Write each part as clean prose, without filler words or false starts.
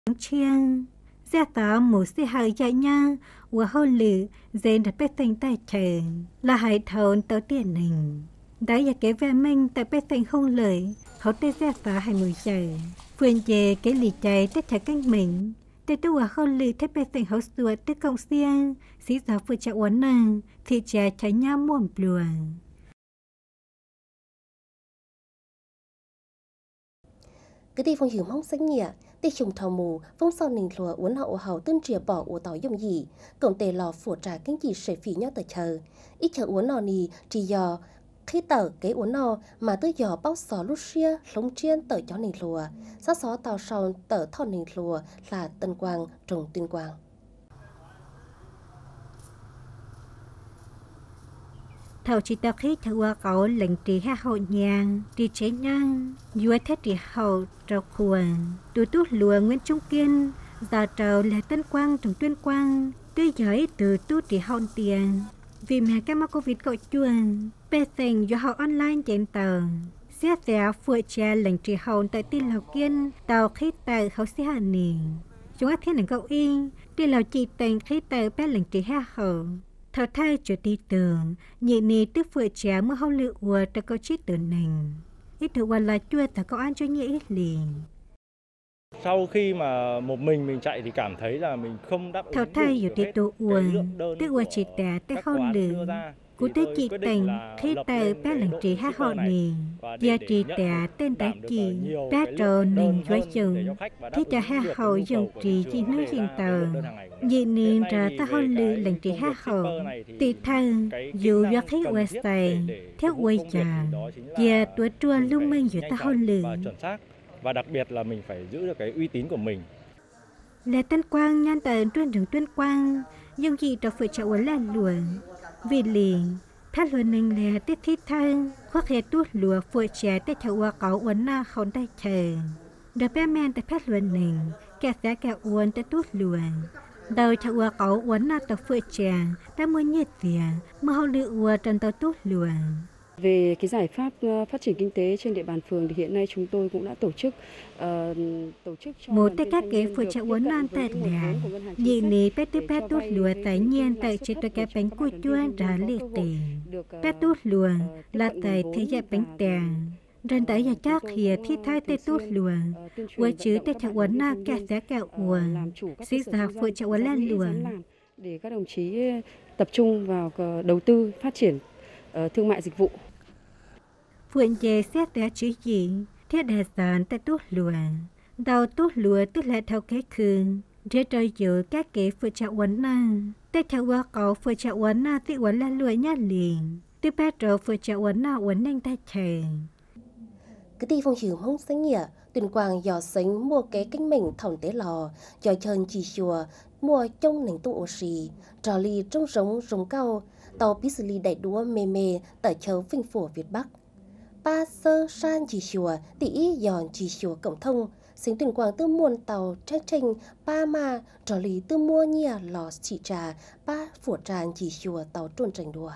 chiang gia tỏ một sĩ hậu chạy nha và hậu lự dền đã bết tình tài trời là hải thôn tớ tiền hình đã giờ kế về mình tại bết tình không lời họ tê gia tỏ hai mùi trời phương về cái lì chạy tất cả canh mình tê tôi và hậu lự thế bết tình hậu sủa tức công xiang sĩ giáo vừa chạy uốn nàng thì trẻ chạy nha muộn bluồng. Cái đi phong hiểu mong xanh nhẹ tê trùng thảo mù phong sau nình lùa uốn hậu hậu tân trìa bỏ ổ tỏi dùng gì cổng tề lò phủ trà kinh gì sợi phí nhau tờ chờ ít chờ uốn nò nì chỉ dò khi tờ cái uốn nò mà tôi dò bao sò lúc xia lông chiên tờ chó nình lùa sát xó tàu sau tờ thọ nình lùa là Tân Quang trồng Tuyên Quang. Thầu chỉ tao khi thua cậu lệnh trì hạ hậu nhàng trì chế nhang vua thế trì hậu trầu khuẩn tụi tút lùa Nguyễn Trung Kiên giờ trầu là Tân Quang trồng Tuyên Quang tươi giỏi từ tút trì hậu tiền vì mẹ cái mắc Covid cậu chuồn bê tình do hậu online trên tờ xét xẻ phụ trà lệnh trì hậu tại tin Lào Kiên tàu khi tờ hậu xí hà nền chúng ác thiên nền cậu yên đi Lào chỉ tình khi tờ bé lệnh trì hạ hậu thảo thay cho tí tưởng nhị nì tức phụ trẻ mới hậu lựa ua ta có chết từ nành ít thử là chua ta có ăn cho nhị ít liền. Sau khi mà một mình chạy thì cảm thấy là mình không đáp ứng thảo thay dù tí tổ uống tức ua chỉ tẻ tới hậu lựa cú tới chị tình khi tờ bé lệnh trí hát họ nì giờ chị tẻ tên đại chị bé trò nình với chừng thế cho hát hậu dùng trí chị nói riêng tờ nhị nìn ra ta hậu lựa lệnh trí hát hậu tì thân dù do khí ua xài theo ua chàng giờ tuổi trua lưu minh dù ta hậu lựa và đặc biệt là mình phải giữ được cái uy tín của mình. Là Tân Quang nhan tờ tuyên đường Tuyên Quang nhưng chị đã phải chậu là luồng vì liền phát luận nình là tiết thiết thân khoác hệ tuốt lùa phụ trẻ tới thảo ua cậu uốn na không tay chờ đã bé men tới phát luận nình kẻ giá kẻ uốn tới tuốt luồng đầu thảo ua cậu uốn na tới phụ trẻ đã muốn nhiệt tiền mà hậu lựa ua trên tàu tuốt luồng. Về cái giải pháp phát triển kinh tế trên địa bàn phường thì hiện nay chúng tôi cũng đã tổ chức cho một tại các cái phụ trợ uốn nan tại nhà nhị ní bé tiếp bé tốt lúa tại nhiên tại trên tôi cái bánh cua chua ra liệt tiền bé tốt lúa là tại thế giới bánh tèng trên tại nhà chắc hiện thi thái tê tốt lúa với chữ tê chợ uốn na cả giá cả uốn xí ra phụ trợ uốn lan lúa để các đồng chí tập trung vào đầu tư phát triển thương mại dịch vụ. Phượng về xét đã chữ gì thiết đại sản tại tốt lúa đầu tốt lúa tức là theo cái khương để trời giữ các kế phụ trợ uốn na tại theo qua cầu phụ trợ uốn na thì uốn là lúa nhát liền tiếp bắt đầu phụ trợ uốn na uốn nhanh tay chèn. Cái đi phong hiểu mong xanh nhẹ Tuyên Quang dò sánh mua cái cánh mình thòng tế lò dò chân chỉ chùa mua trong nền tụ ô xì trò ly trong rống cao tàu bí xử lý đại đúa mê mê tại châu Vinh Phủ Việt Bắc ba sơ san chỉ chùa tỷ ý giòn chỉ chùa cổng thông sinh Tuyên Quang tư muôn tàu tranh tranh ba ma trò ly tư mua nhia lò chỉ trà ba phủ tràn chỉ chùa tàu trôn tranh đùa.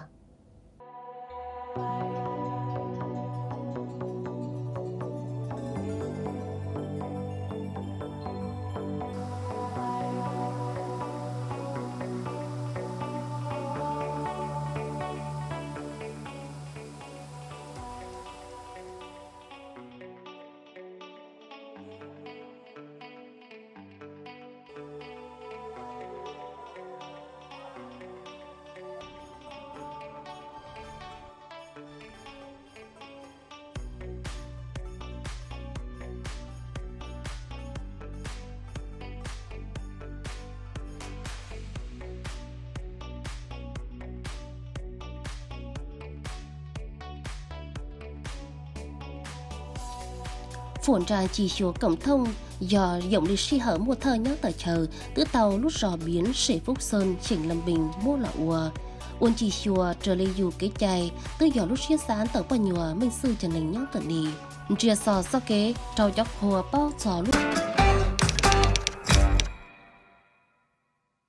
Phổn trà chỉ chùa cổng thông do dòng lịch sử hở mùa thơ nhớ tờ chờ tứ tàu lúc rò biến sể Phúc Sơn chỉnh Lâm Bình mua lọ ua uôn chỉ chùa trở lấy dù cái chai tứ dò lúc xuyên sáng tờ bao nhùa minh sư trần nành nhớ tờ nì chia sò so kế trao chóc hùa bao trò lúc